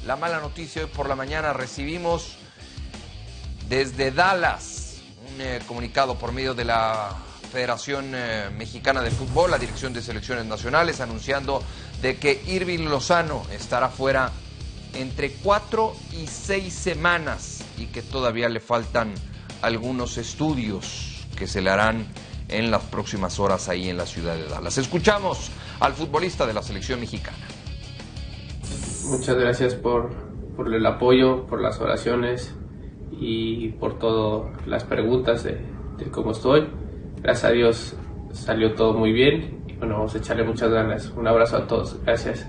la mala noticia: hoy por la mañana recibimos desde Dallas un comunicado por medio de la Federación Mexicana de Fútbol, la Dirección de Selecciones Nacionales, anunciando de que Irving Lozano estará fuera entre 4 y 6 semanas y que todavía le faltan algunos estudios que se le harán en las próximas horas ahí en la ciudad de Dallas. Escuchamos al futbolista de la selección mexicana. Muchas gracias por el apoyo, por las oraciones y por todas las preguntas de cómo estoy. Gracias a Dios salió todo muy bien y bueno, vamos a echarle muchas ganas. Un abrazo a todos, gracias.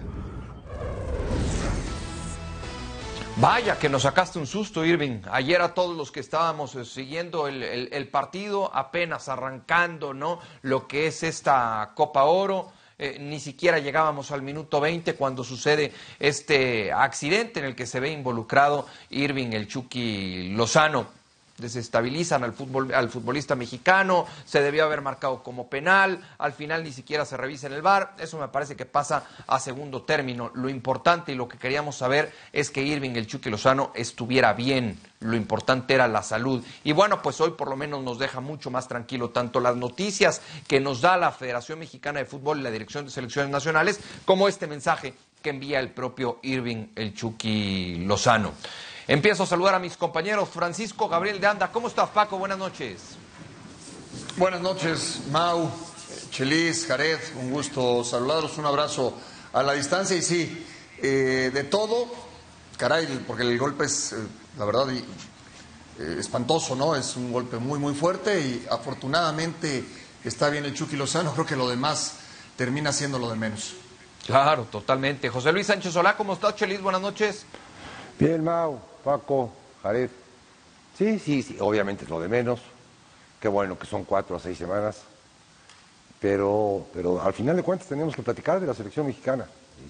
Vaya que nos sacaste un susto, Irving. Ayer a todos los que estábamos siguiendo el partido, apenas arrancando, ¿no?, lo que es esta Copa Oro, ni siquiera llegábamos al minuto 20 cuando sucede este accidente en el que se ve involucrado Irving el Chucky Lozano. Desestabilizan al futbolista mexicano, se debió haber marcado como penal, al final ni siquiera se revisa en el VAR, eso me parece que pasa a segundo término. Lo importante y lo que queríamos saber es que Irving el Chucky Lozano estuviera bien, lo importante era la salud. Y bueno, pues hoy por lo menos nos deja mucho más tranquilo tanto las noticias que nos da la Federación Mexicana de Fútbol y la Dirección de Selecciones Nacionales, como este mensaje que envía el propio Irving el Chucky Lozano. Empiezo a saludar a mis compañeros. Francisco Gabriel de Anda, ¿cómo estás, Paco? Buenas noches. Buenas noches, Mau, Chelis, Jared, un gusto saludarlos, un abrazo a la distancia y sí, de todo, caray, porque el golpe es, la verdad, espantoso, ¿no? Es un golpe muy, muy fuerte y afortunadamente está bien el Chucky Lozano, creo que lo demás termina siendo lo de menos. Claro, totalmente. José Luis Sánchez Solá, ¿cómo estás, Chelis? Buenas noches. Bien, Mau, Paco, Jared. Sí, obviamente es lo de menos. Qué bueno que son 4 a 6 semanas. Pero al final de cuentas tenemos que platicar de la selección mexicana.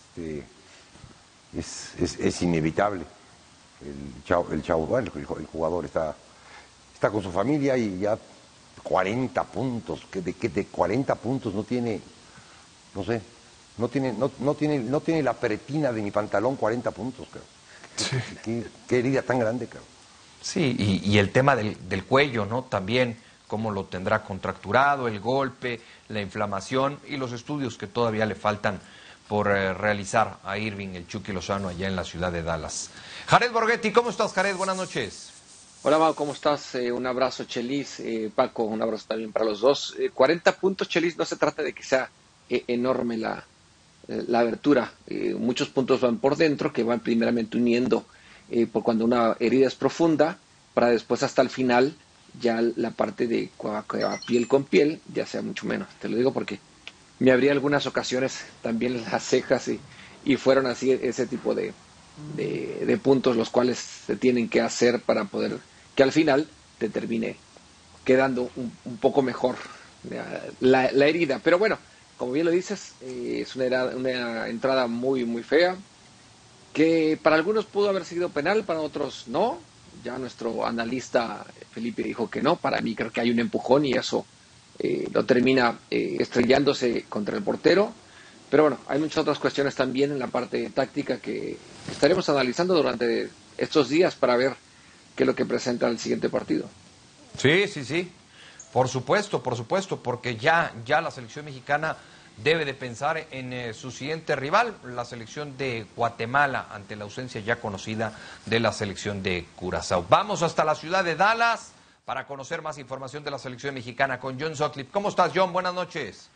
Es inevitable. El jugador está con su familia y ya 40 puntos. De 40 puntos no tiene, no sé, no tiene la pretina de mi pantalón 40 puntos, creo. Sí. Qué herida tan grande, cabrón. Sí, y el tema del cuello, ¿no? También cómo lo tendrá contracturado, el golpe, la inflamación y los estudios que todavía le faltan por realizar a Irving el Chucky Lozano allá en la ciudad de Dallas. Jared Borghetti, ¿cómo estás, Jared? Buenas noches. Hola, Mau, ¿cómo estás? Un abrazo, Chelis. Paco, un abrazo también para los dos. 40 puntos, Chelis, no se trata de que sea enorme la abertura. Muchos puntos van por dentro, que van primeramente uniendo por cuando una herida es profunda, para después hasta el final ya la parte de piel con piel ya sea mucho menos. Te lo digo porque me abrí algunas ocasiones también las cejas y fueron así ese tipo de puntos los cuales se tienen que hacer para poder que al final te termine quedando un poco mejor la herida. Pero bueno, como bien lo dices, es una entrada muy, muy fea, que para algunos pudo haber sido penal, para otros no. Ya nuestro analista Felipe dijo que no. Para mí creo que hay un empujón y eso lo termina estrellándose contra el portero. Pero bueno, hay muchas otras cuestiones también en la parte táctica que estaremos analizando durante estos días para ver qué es lo que presenta el siguiente partido. Sí. Por supuesto, porque ya la selección mexicana debe de pensar en su siguiente rival, la selección de Guatemala, ante la ausencia ya conocida de la selección de Curazao. Vamos hasta la ciudad de Dallas para conocer más información de la selección mexicana con John Sutcliffe. ¿Cómo estás, John? Buenas noches.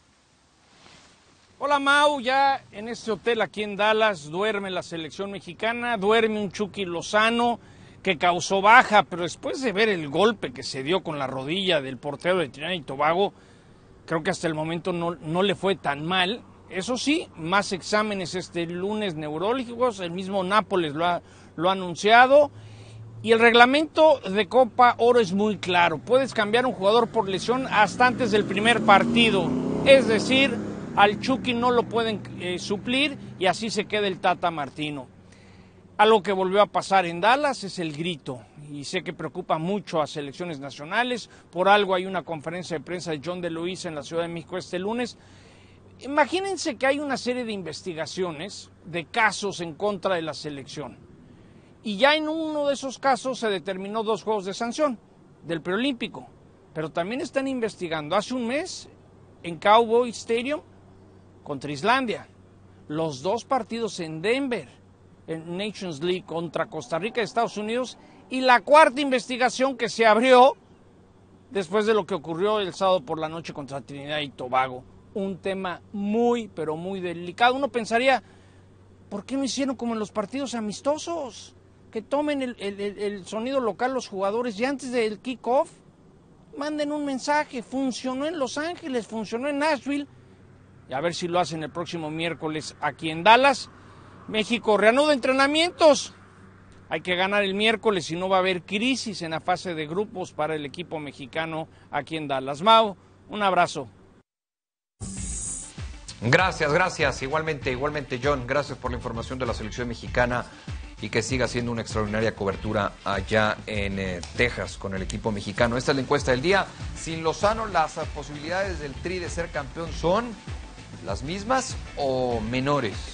Hola, Mau. Ya en este hotel aquí en Dallas duerme la selección mexicana, duerme un Chucky Lozano que causó baja, pero después de ver el golpe que se dio con la rodilla del portero de Trinidad y Tobago, creo que hasta el momento no le fue tan mal. Eso sí, más exámenes este lunes neurológicos, el mismo Nápoles lo ha anunciado. Y el reglamento de Copa Oro es muy claro. Puedes cambiar un jugador por lesión hasta antes del primer partido. Es decir, al Chucky no lo pueden suplir y así se queda el Tata Martino. Algo que volvió a pasar en Dallas es el grito, y sé que preocupa mucho a selecciones nacionales. Por algo hay una conferencia de prensa de John de Luisa en la Ciudad de México este lunes. Imagínense que hay una serie de investigaciones de casos en contra de la selección. Y ya en uno de esos casos se determinó 2 juegos de sanción del preolímpico. Pero también están investigando hace un mes en Cowboy Stadium contra Islandia. Los 2 partidos en Denver, en Nations League contra Costa Rica y Estados Unidos. Y la 4ª investigación que se abrió después de lo que ocurrió el sábado por la noche contra Trinidad y Tobago. Un tema muy, pero muy delicado. Uno pensaría, ¿por qué no hicieron como en los partidos amistosos? Que tomen el sonido local los jugadores y antes del kickoff manden un mensaje. Funcionó en Los Ángeles, funcionó en Nashville. Y a ver si lo hacen el próximo miércoles aquí en Dallas. México reanuda entrenamientos. Hay que ganar el miércoles, si no va a haber crisis en la fase de grupos para el equipo mexicano aquí en Dallas. Mau, un abrazo. Gracias. Igualmente, John. Gracias por la información de la selección mexicana y que siga siendo una extraordinaria cobertura allá en Texas con el equipo mexicano. Esta es la encuesta del día. Sin Lozano, ¿las posibilidades del Tri de ser campeón son las mismas o menores?